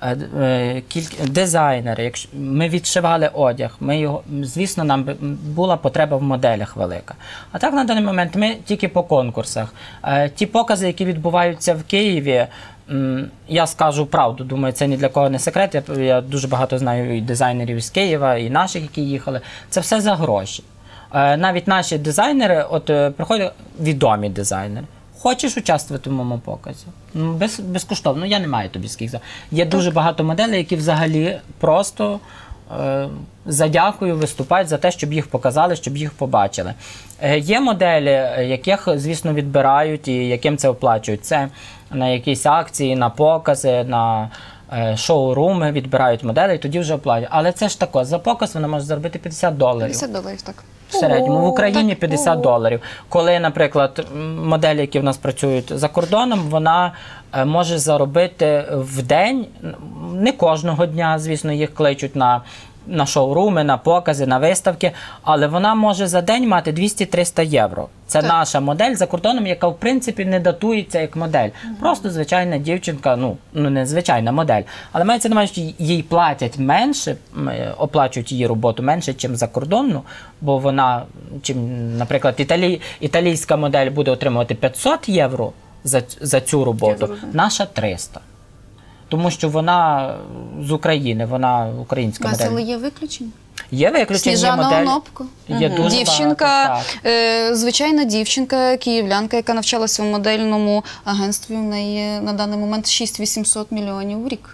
дизайнери, якщо ми відшивали одяг, звісно, нам була потреба в моделях велика. А так на даний момент ми тільки по конкурсах. Ті покази, які відбуваються в Києві, я скажу правду, думаю, це ні для кого не секрет. Я дуже багато знаю і дизайнерів з Києва, і наших, які їхали. Це все за гроші. Навіть наші дизайнери, приходять відомі дизайнери. Хочеш участвувати в моєму показі? Безкоштовно, я не маю тобі скільки. Є дуже багато моделей, які взагалі просто за дякую виступають за те, щоб їх показали, щоб їх побачили. Є моделі, яких, звісно, відбирають і яким це оплачують. Це на якісь акції, на покази, на шоуруми відбирають моделі і тоді вже оплачують. Але це ж тако, за показ вона може заробити $50. $50, так. В середньому в Україні $50. Коли, наприклад, моделі, які в нас працюють за кордоном, вона може заробити в день, не кожного дня, звісно, їх кличуть на шоуруми, на покази, на виставки, але вона може за день мати 200-300 євро. Це наша модель за кордоном, яка, в принципі, не датується як модель. Просто звичайна дівчинка, ну не звичайна модель. Але мається на увазі, що їй платять менше, оплачують її роботу менше, ніж за кордонну, бо вона, наприклад, італійська модель буде отримувати 500 євро за цю роботу, наша 300. Тому що вона з України, вона українська модель. Але є виключення? Є виключення. Сніжана Онопко. Є дуже дівчинка, звичайна дівчинка, київлянка, яка навчалася в модельному агентстві. В неї на даний момент 6800 мільйонів в рік.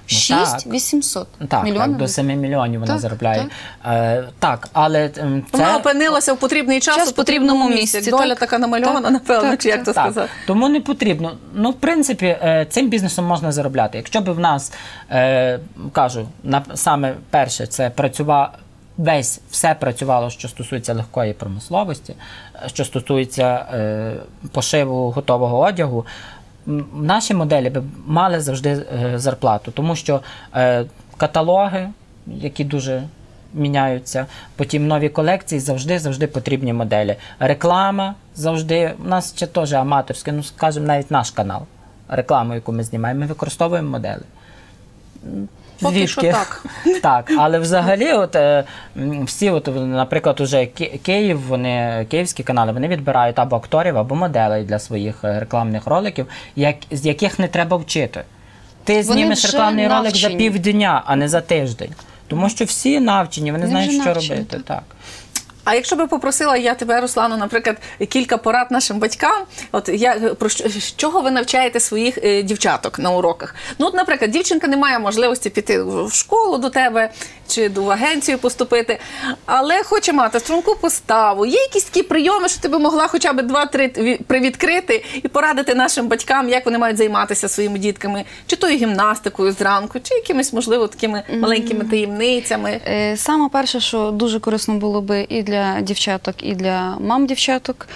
6800 мільйонів? Так, до 7 мільйонів вона заробляє. Так, але це... Вона опинилася в потрібний час у потрібному місці. Доля така намальована, напевно, чи як то сказати. Тому не потрібно. Ну, в принципі, цим бізнесом можна заробляти. Якщо б в нас, кажу, саме перше, це все працювало, що стосується легкої промисловості, що стосується пошиву готового одягу, наші моделі б мали завжди зарплату, тому що каталоги, які дуже міняються, потім нові колекції, завжди потрібні моделі. Реклама завжди, у нас ще теж аматорське, ну, скажімо, навіть наш канал, рекламу, яку ми знімаємо, ми використовуємо моделі. Поки що так. Так, але взагалі, всі, наприклад, уже Київ, київські канали, вони відбирають або акторів, або моделей для своїх рекламних роликів, з яких не треба вчити. Ти знімеш рекламний ролик за півдня, а не за тиждень. Тому що всі навчені, вони знають, що робити. Так. А якщо би попросила я тебе, Руслану, наприклад, кілька порад нашим батькам, от з чого ви навчаєте своїх дівчаток на уроках? Ну, от, наприклад, дівчинка не має можливості піти в школу до тебе чи в агенцію поступити, але хоче мати струнку поставу. Є якісь такі прийоми, що ти би могла хоча б 2-3 привідкрити і порадити нашим батькам, як вони мають займатися своїми дітками, чи тою гімнастикою зранку, чи якимись, можливо, такими маленькими таємницями? Саме перше, що дуже корисно було би і для дівчаток, і для мам дівчаток,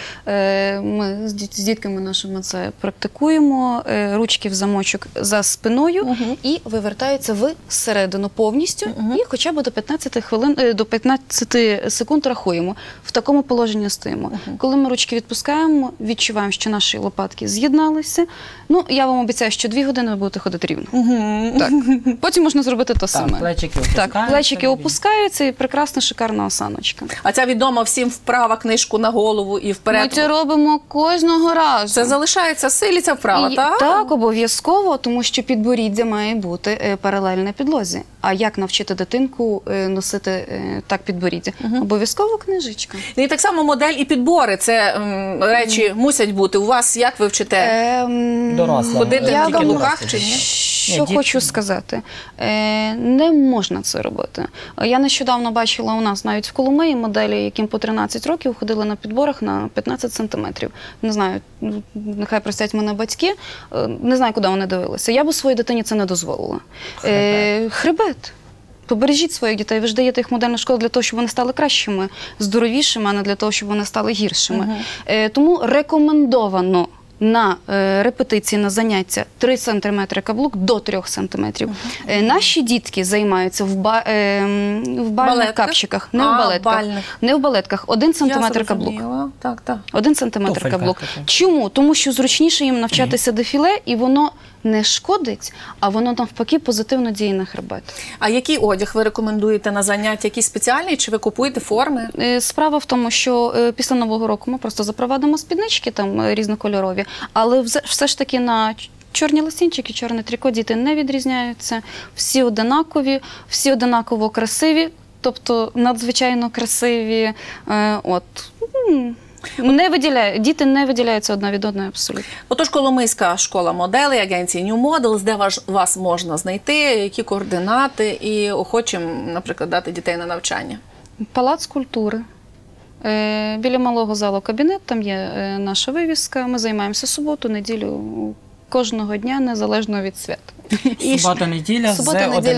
ми з дітками нашими це практикуємо, ручки в замочок за спиною і вивертаються всередину повністю, і хоча б до 15 секунд рахуємо. В такому положенні стоїмо. Коли ми ручки відпускаємо, відчуваємо, що наші лопатки з'єдналися. Ну, я вам обіцяю, що 2 години ви будете ходити рівно. Так. Потім можна зробити те саме. Плечики опускаються. Так, плечики опускаються і прекрасна, шикарна осаночка. А ця відома всім вправа, книжку на голову і вперед. Ми це робимо кожного разу. Це залишається в силі, ця вправа, так? Так, обов'язково, тому що підборіддя має бути паралельне підлозі. А як навчити дитинку носити так підборіддя? Обов'язково книжечка. І так само модель і підбори. Це речі мусять бути. У вас як ви вчите? Доросла. Ходити Тільки в каблуках дорослі. чи ні? Що хочу сказати, не можна це робити. Я нещодавно бачила у нас навіть в Коломиї моделі, яким по 13 років ходили на підборах на 15 сантиметрів. Не знаю, нехай простять мене батьки, не знаю, куди вони дивилися. Я б своїй дитині це не дозволила. Хребет. Побережіть своїх дітей, ви ж даєте їх в модельну школу для того, щоб вони стали кращими, здоровішими, а не для того, щоб вони стали гіршими. Тому рекомендовано на репетиції, на заняття 3 см каблук до 3 см. Наші дітки займаються в бальних капчиках, не в балетках. Не в балетках. 1 см каблук. Так, так. 1 см Туфелька каблук. така. Чому? Тому що зручніше їм навчатися дефіле, і воно не шкодить, а воно навпаки позитивно діє на хребет. А який одяг ви рекомендуєте на заняття? Якийсь спеціальний? Чи ви купуєте форми? Справа в тому, що після Нового року ми просто запровадимо спіднички там різнокольорові, але все ж таки на чорні лосінчики, чорне тріко діти не відрізняються. Всі одинакові, всі одинаково красиві, тобто надзвичайно красиві. Діти не виділяються одна від одної абсолютно. Отож, Коломийська школа моделей, агенції New Models, де вас можна знайти, які координати і охочим, наприклад, дати дітей на навчання? Палац культури. Біля малого залу кабінет, там є наша вивіска. Ми займаємося суботу, неділю, кожного дня, незалежно від свят. Субота-неділя з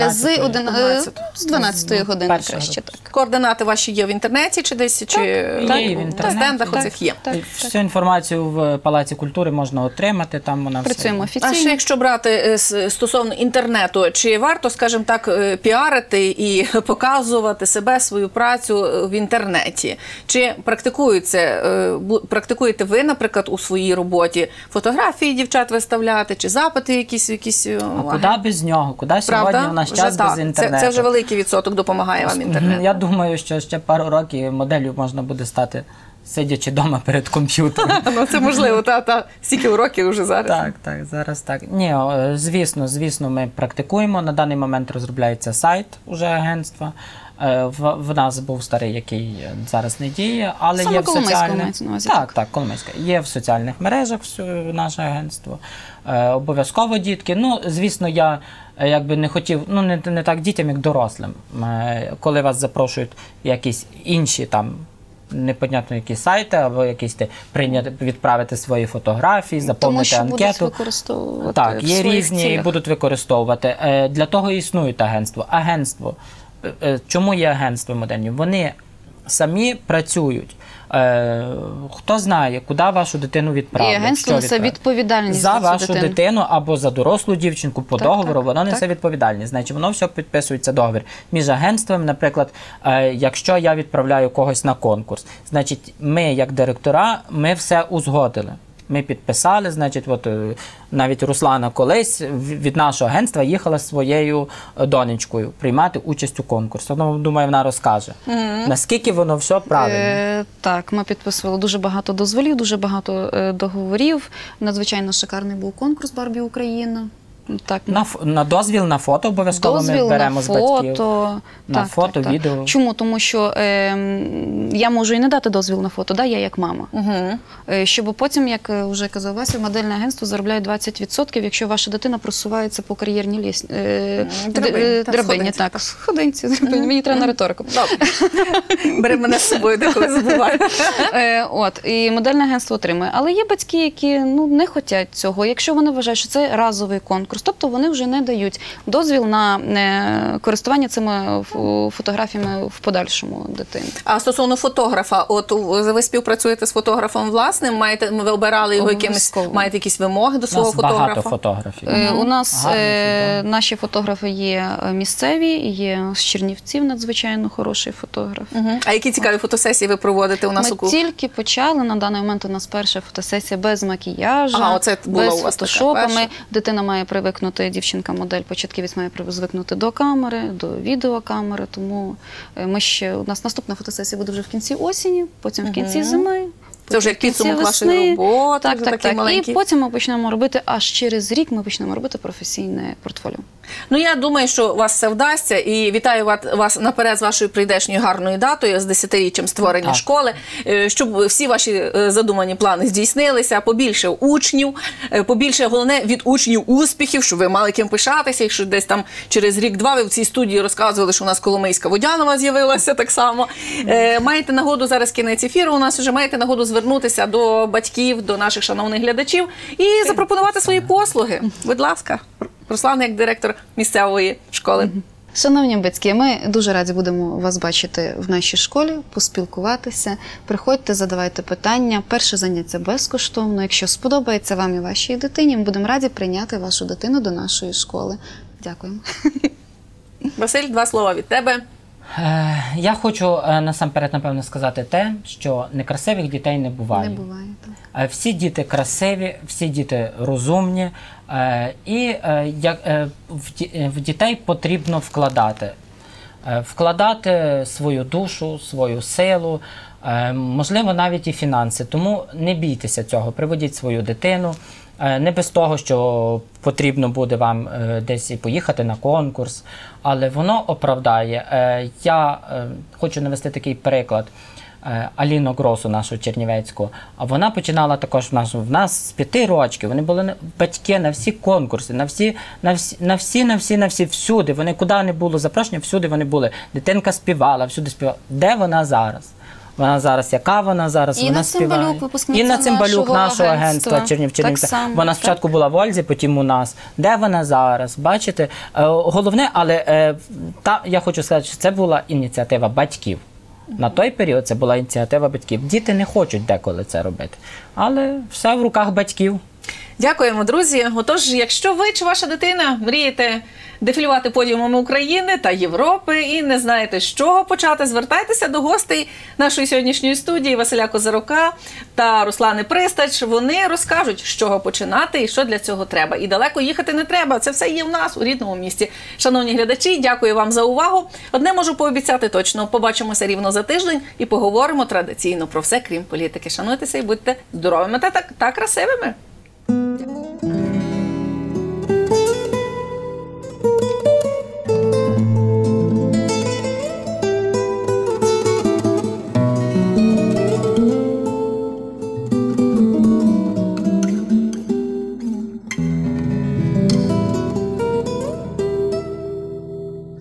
12 години краще. Так. Координати ваші є в інтернеті чи десь? Чи є в інтернеті. на стендах оцих є? Всю інформацію в Палаці культури можна отримати, там вона Працюємо все. офіційно. А ще якщо брати стосовно інтернету, чи варто, скажімо так, піарити і показувати себе, свою працю в інтернеті? Чи практикуєте ви, наприклад, у своїй роботі фотографії дівчат виставляти, чи запити якісь? Куди без нього? Куди сьогодні в наш час без інтернету? Це вже великий відсоток допомагає вам інтернет. Я думаю, що ще пару років моделлю можна буде стати, сидячи вдома перед комп'ютером. Ну, це можливо, стільки уроків вже зараз. Так, зараз так. Ні, звісно, ми практикуємо. На даний момент розробляється сайт уже агентства. В нас був старий, який зараз не діє, але Саме є в соціальних... мається на увазі. Так, Коломийська. Є в соціальних мережах наше агентство. Обов'язково дітки. Ну, звісно, я якби не хотів, не так дітям, як дорослим. Коли вас запрошують якісь інші там непонятно які сайти, або якісь відправити свої фотографії, заповнити анкету. Тому що будуть використовувати так, є різні і цілях. будуть використовувати. Для того і існують агентство. Чому є агентство модельні? Вони самі працюють. Хто знає, куди вашу дитину відправити. І агентство несе відповідальність за за цю вашу дитину. дитину або за дорослу дівчинку по договору, воно несе так. відповідальність. Значить, воно все підписується договір між агентством. Наприклад, якщо я відправляю когось на конкурс, значить, ми, як директора, ми все узгодили. Ми підписали, значить, навіть Руслана колись від нашого агентства їхала зі своєю донечкою приймати участь у конкурсі. Думаю, вона розкаже, наскільки воно все правильно. Так, ми підписували дуже багато дозволів, дуже багато договорів. Надзвичайно шикарний був конкурс «Барбі Україна». Так. На дозвіл на фото обов'язково ми беремо з батьків. На фото, відео. Чому? Тому що я можу і не дати дозвіл на фото, да, я як мама. Щоб потім, як вже казав Вася, модельне агентство заробляє 20%, якщо ваша дитина просувається по кар'єрній драбині. Так, сходинці, мені треба на риторику. Бери мене з собою, деколи забуваю. І модельне агентство отримує. Але є батьки, які не хочуть цього, якщо вони вважають, що це разовий конкурс. Тобто вони вже не дають дозвіл на користування цими фотографіями в подальшому дитини. А стосовно фотографа, от ви співпрацюєте з фотографом власним, ви обирали його якимось, маєте якісь вимоги до свого фотографа? У нас багато фотографів. У нас наші фотографи є місцеві, є з Чернівців надзвичайно хороший фотограф. А які цікаві фотосесії ви проводите у нас? Ми тільки почали, на даний момент у нас перша фотосесія без макіяжу, без фотошопами. Дитина має привикнути, дівчинка-модель, початківець має звикнути до камери, до відеокамери, тому у нас наступна фотосесія буде вже в кінці осені, потім в кінці зими. Це вже як підсумок вашої роботи, так. І потім ми почнемо робити, аж через рік ми почнемо робити професійне портфоліо. Я думаю, що у вас все вдасться, і вітаю вас наперед з вашою прийдешньою гарною датою, з 10-річчям створення школи, щоб всі ваші задумані плани здійснилися, побільше учнів, побільше, головне, від учнів успіхів, щоб ви мали ким пишатися, якщо десь там через рік-два ви в цій студії розказували, що у нас Коломийська Водянова з'явилася так само. Маєте нагоду, зараз кінець ефіру, у нас вже маєте нагоду звернутися до батьків, до наших шановних глядачів і запропонувати свої послуги. Будь ласка, Руслана, як директор місцевої школи. Шановні батьки, ми дуже раді будемо вас бачити в нашій школі, поспілкуватися. Приходьте, задавайте питання. Перше заняття безкоштовно. Якщо сподобається вам і вашій дитині, ми будемо раді прийняти вашу дитину до нашої школи. Дякуємо. Василь, 2 слова від тебе. Я хочу насамперед, напевно, сказати те, що некрасивих дітей не буває. Не буває, так. Всі діти красиві, всі діти розумні, і в дітей потрібно вкладати свою душу, свою силу, можливо, навіть і фінанси. Тому не бійтеся цього, приведіть свою дитину. Не без того, що потрібно буде вам десь і поїхати на конкурс, але воно оправдає. Я хочу навести такий приклад. Аліну Гросу, нашу чернівецьку, а вона починала також в нас з 5 років. Вони були батьки на всі конкурси, на всі, всюди. Вони куди не було запрошення, всюди вони були. Дитинка співала, всюди співала. Де вона зараз? Вона зараз, яка вона зараз? Вона співає. Інна Цимбалюк, нашого агентства Чернівців. Вона спочатку була в Ользі, потім у нас. Де вона зараз? Бачите? Головне, але я хочу сказати, що це була ініціатива батьків. На той період це була ініціатива батьків. Діти не хочуть деколи це робити. Але все в руках батьків. Дякуємо, друзі. Отож, якщо ви чи ваша дитина мрієте дефілювати подіумами України та Європи і не знаєте, з чого почати, звертайтеся до гостей нашої сьогоднішньої студії Василя Козирука та Руслани Пристач. Вони розкажуть, з чого починати і що для цього треба. І далеко їхати не треба. Це все є в нас, у рідному місті. Шановні глядачі, дякую вам за увагу. Одне можу пообіцяти точно. Побачимося рівно за тиждень і поговоримо традиційно про все, крім політики. Шануйтеся і будьте здоровими та красивими.